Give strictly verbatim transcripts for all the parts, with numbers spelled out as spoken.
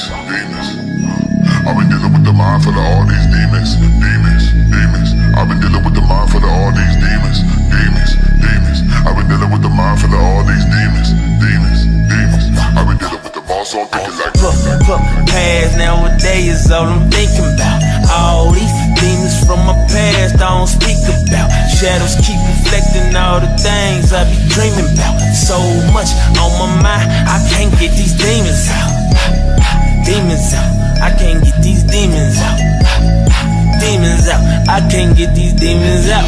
demons. I've been dealing with the mind full of all these demons, demons, demons. I've been dealing with the mind full of all these demons, demons, demons. I've been dealing with the mind full of all these demons, demons, demons. I've been dealing with the boss on thinking like Put, put past nowadays is all I'm thinking about. All these demons from my past I don't speak about. Shadows keep reflecting all the things I be dreaming about. So much on my mind, I can't get these demons out. Demons out, I can't get these demons out. Demons out, I can't get these demons out.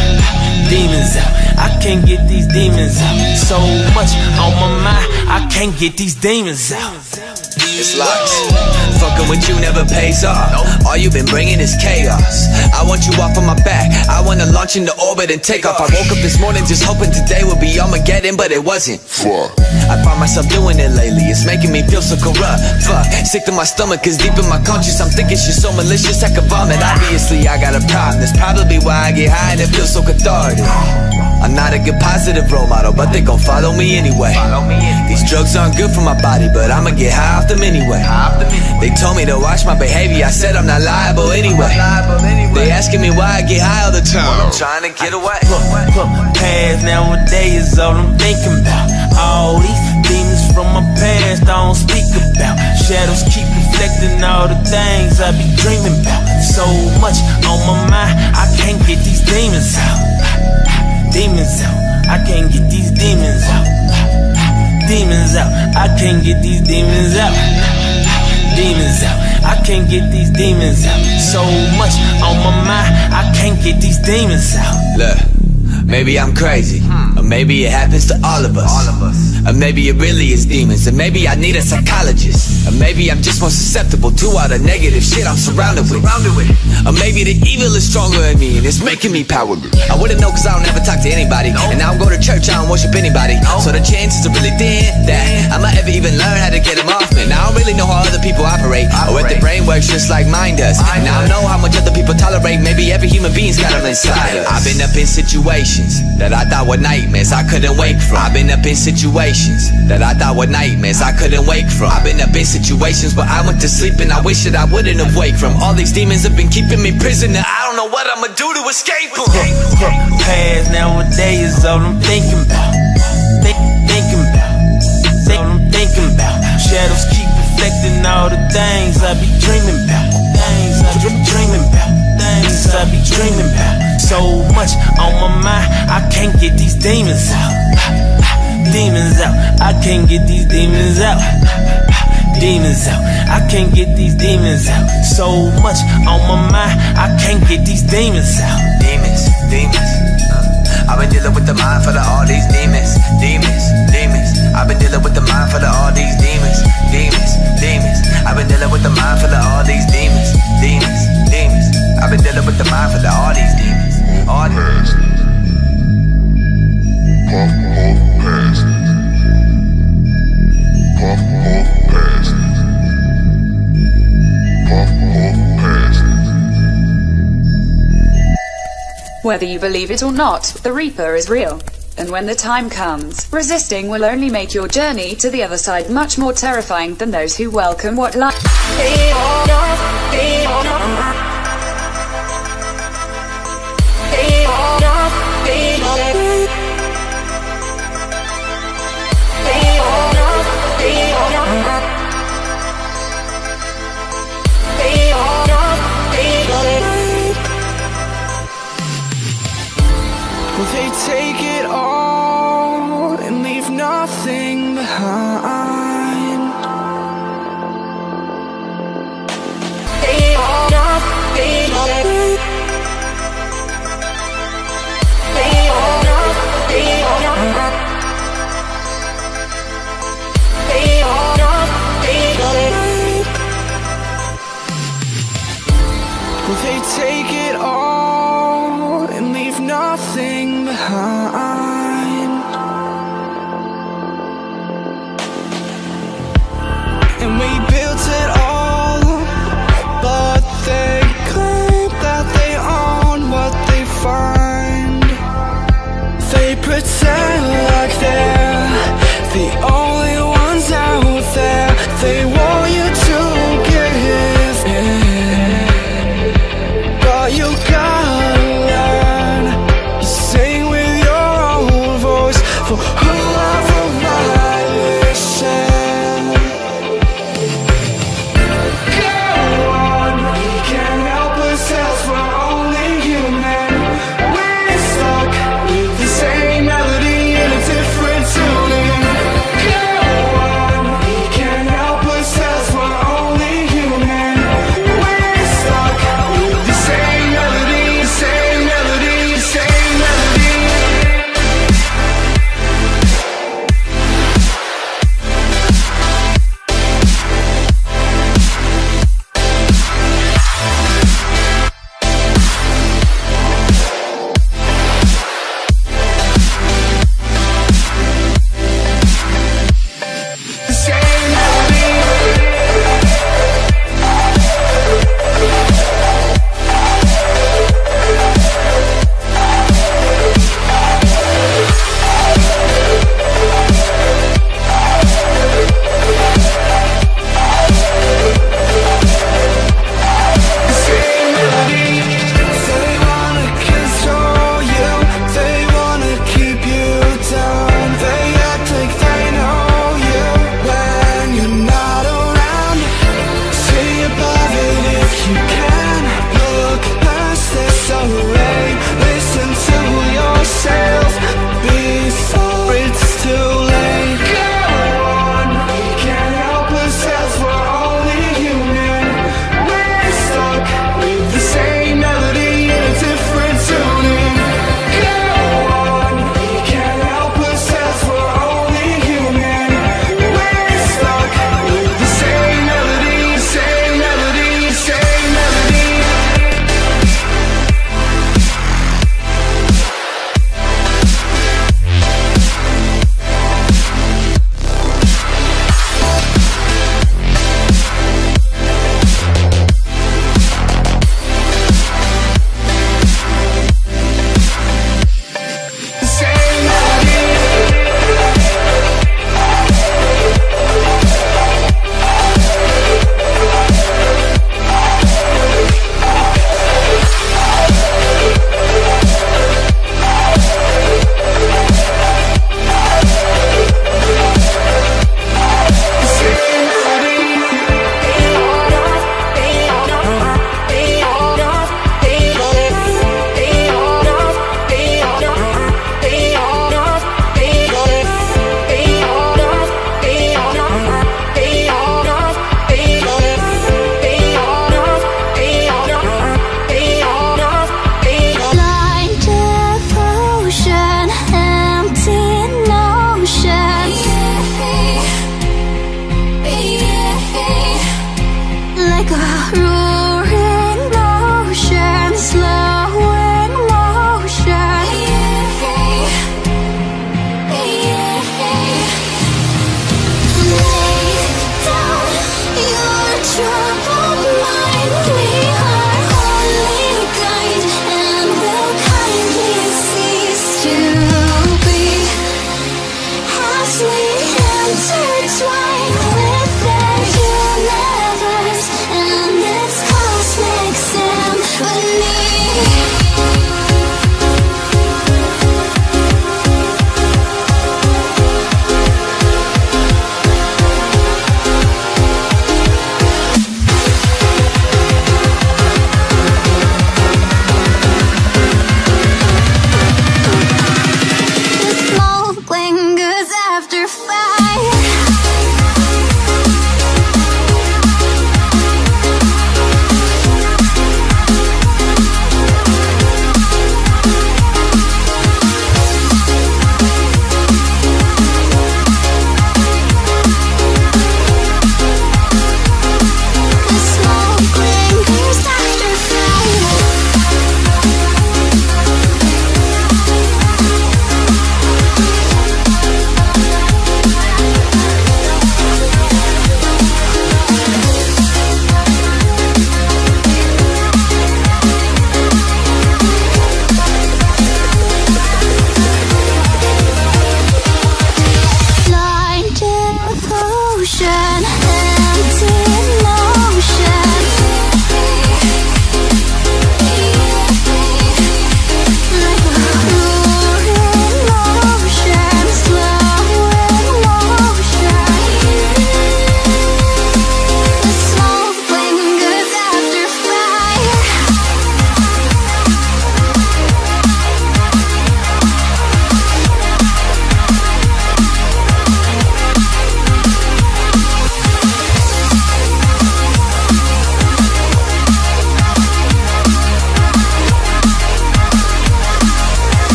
Demons out, I can't get these demons out. So much on my mind, I can't get these demons out. It's locked. Fucking with you never pays off. All you've been bringing is chaos. I want you off of my back. I wanna launch into orbit and take off. I woke up this morning just hoping today would be Armageddon, but it wasn't. fuck. I find myself doing it lately. It's making me feel so corrupt. Fuck, sick to my stomach, cause deep in my conscience I'm thinking she's so malicious I could vomit. Obviously I got a problem. That's probably why I get high and it feels so cathartic. I'm not a good positive role model, but they gon' follow me anyway. These drugs aren't good for my body, but I'ma get high off them anyway. They told me to watch my behavior, I said I'm not liable anyway. They asking me why I get high all the time. I'm trying to get away. Put, put past nowadays is all I'm thinking about. All these demons from my past I don't speak about. Shadows keep reflecting all the things I be dreaming about. So much on my mind, I can't get these demons out. Demons out, I can't get these demons out. Demons out, I can't get these demons out. Demons out, I can't get these demons out. So much on my mind, I can't get these demons out. Look, maybe I'm crazy, or maybe it happens to all of us. Or maybe it really is demons, and maybe I need a psychologist. Or maybe I'm just more susceptible to all the negative shit I'm surrounded with. Or maybe the evil is stronger in me and it's making me powerless. I wouldn't know cause I don't ever talk to anybody, and I don't go to church, I don't worship anybody. So the chances are really thin that I might ever even learn how to get them off me. Now I don't really know how other people operate, or if the brain works just like mine does. And I don't know how much other people tolerate. Maybe every human being's got them inside us. I've been up in situations that I thought were nightmares I couldn't wake from. I've been up in situations that I thought were nightmares I couldn't wake from. I've been up in situations where I went to sleep and I wish that I wouldn't have waked from. All these demons have been keeping me prisoner. I don't know what I'ma do to escape them. Past nowadays is all I'm thinking about. Think, thinking about. Think, all I'm thinking about. Shadows keep reflecting all the things I be dreaming about. Things I be dreaming about. Things I be dreaming about. So much on my mind, I can't get these demons out. Demons out, I can't get these demons out. Demons out, I can't get these demons out. So much on my mind, I can't get these demons out. Demons, demons. uh, I've been dealing with the mind full of all these demons, demons, demons. I've been dealing with the mind full of all these demons, demons, demons. I've been dealing with the mind full of all these demons, demons, demons. I've been dealing with the mind full of all these demons, all these. Puff, puff, past. Puff, puff, past. Puff, puff, past. Whether you believe it or not, the Reaper is real. And when the time comes, resisting will only make your journey to the other side much more terrifying than those who welcome what life. Will they take it all and leave nothing behind? They all nothing. They all nothing. They all nothing. Will they take it all and leave nothing behind? And we built it all, but they claim that they own what they find. They pretend like they're the only ones out there. They want you to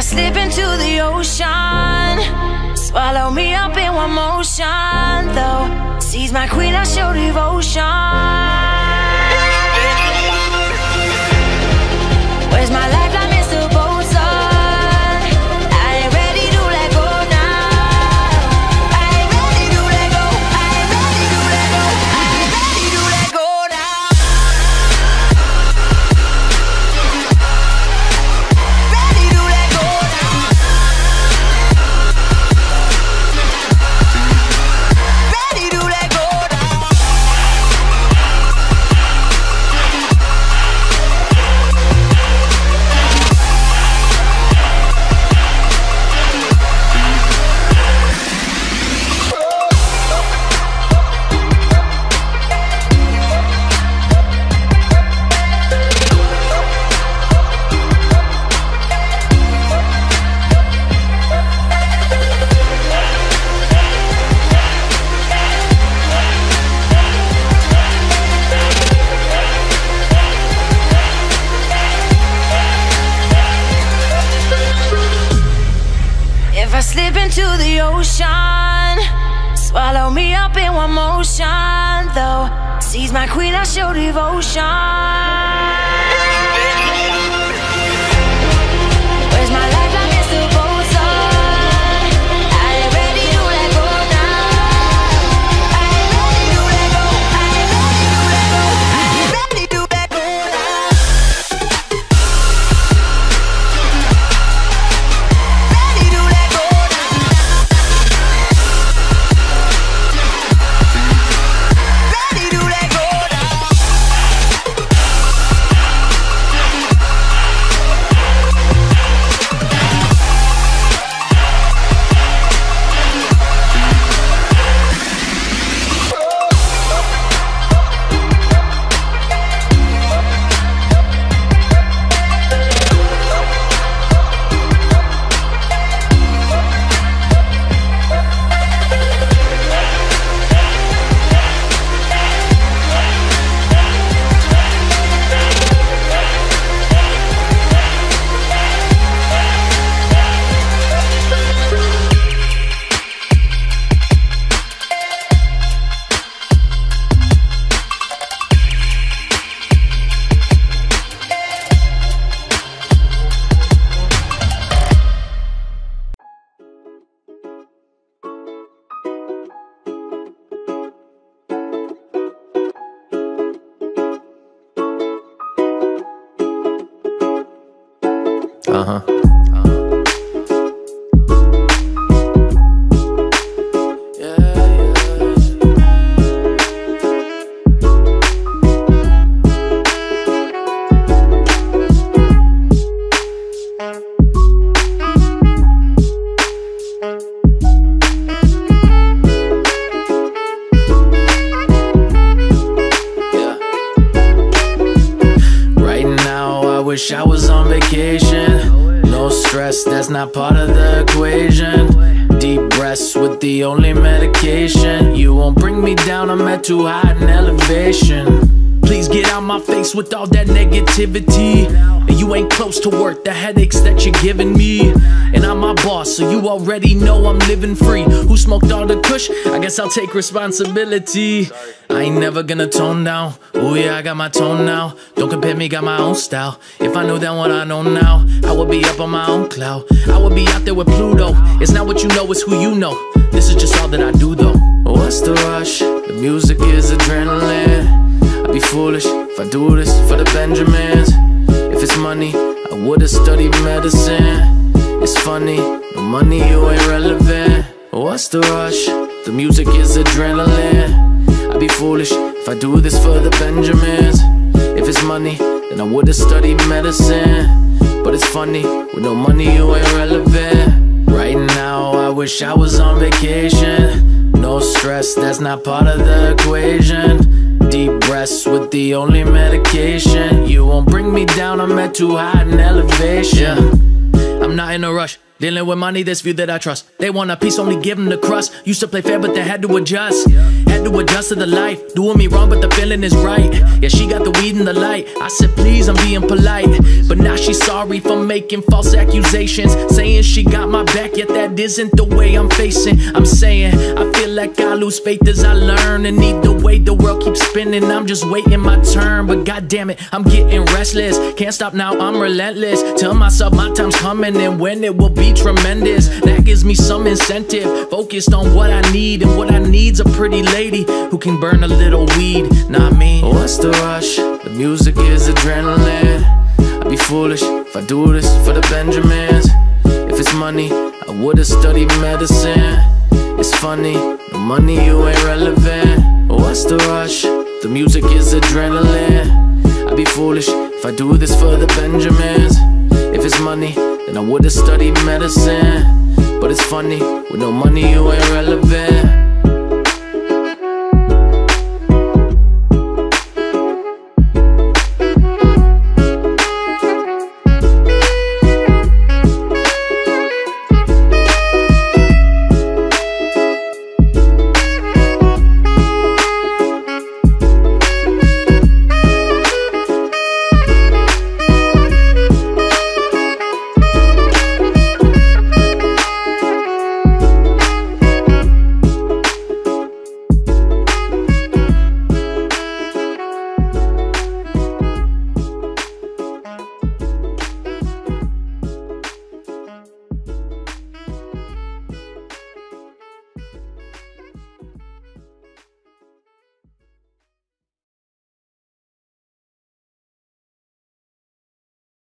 I slip into the ocean, swallow me up in one motion. Though seas my queen, I show devotion. Where's my lifeline, Mister Bosun? I ain't ready to let go now. I ain't ready to let go. I ain't ready to let go. I ain't ready to let go now. Ready to let go now. Ready to let go now. If I slip into the ocean, swallow me up in one motion. Though seas my queen, I show devotion. Where's my lifeline, Mister Bosun? I ain't ready to let go now. I ain't ready to let go. I ain't ready to let go. I ain't ready to let go now. Ready to let go now. Ready to let go now. Uh-huh. Right now, I wish I was on vacation. No stress, that's not part of the equation. Deep breaths with the only medication. You won't bring me down, I'm at too high in elevation. Please get out my face with all that negativity. And you ain't close to work, the headaches that you're giving me. And I'm my boss, so you already know I'm living free. Who smoked all the kush? I guess I'll take responsibility. I ain't never gonna tone down. Oh yeah, I got my tone now. Don't compare me, got my own style. If I knew then what I know now, I would be up on my own cloud. I would be out there with Pluto. It's not what you know, it's who you know. This is just all that I do though. What's the rush? The music is adrenaline. I'd be foolish if I do this for the Benjamins. If it's money, I would've studied medicine. It's funny, no money, you ain't relevant. What's the rush? The music is adrenaline. I'd be foolish if I do this for the Benjamins. If it's money, then I would've studied medicine. But it's funny, with no money, you ain't relevant. Right now, I wish I was on vacation. No stress, that's not part of the equation. Deep breaths with the only medication. You won't bring me down, I'm at too high in elevation. I'm not in a rush, Dealing with money, this view that I trust. They want a piece, only give them the crust. Used to play fair, but they had to adjust. Had had to adjust to the life. Doing me wrong, but the feeling is right. Yeah, she got the weed and the light. I said, please, I'm being polite. But now she's sorry for making false accusations, saying she got my back, yet that isn't the way I'm facing. I'm saying, I feel like I lose faith as I learn, and either way the world keeps spinning, I'm just waiting my turn. But goddamn it, I'm getting restless. Can't stop now, I'm relentless. Tell myself my time's coming, and when it will be tremendous. That gives me some incentive, focused on what I need, and what I need's a pretty lady who can burn a little weed. Not me. What's the rush? The music is adrenaline. I'd be foolish if I do this for the Benjamins. If it's money, I would've studied medicine. It's funny, no money, you ain't relevant. What's the rush? The music is adrenaline. I'd be foolish if I do this for the Benjamins. If it's money, then I would've studied medicine. But it's funny, with no money, you ain't relevant.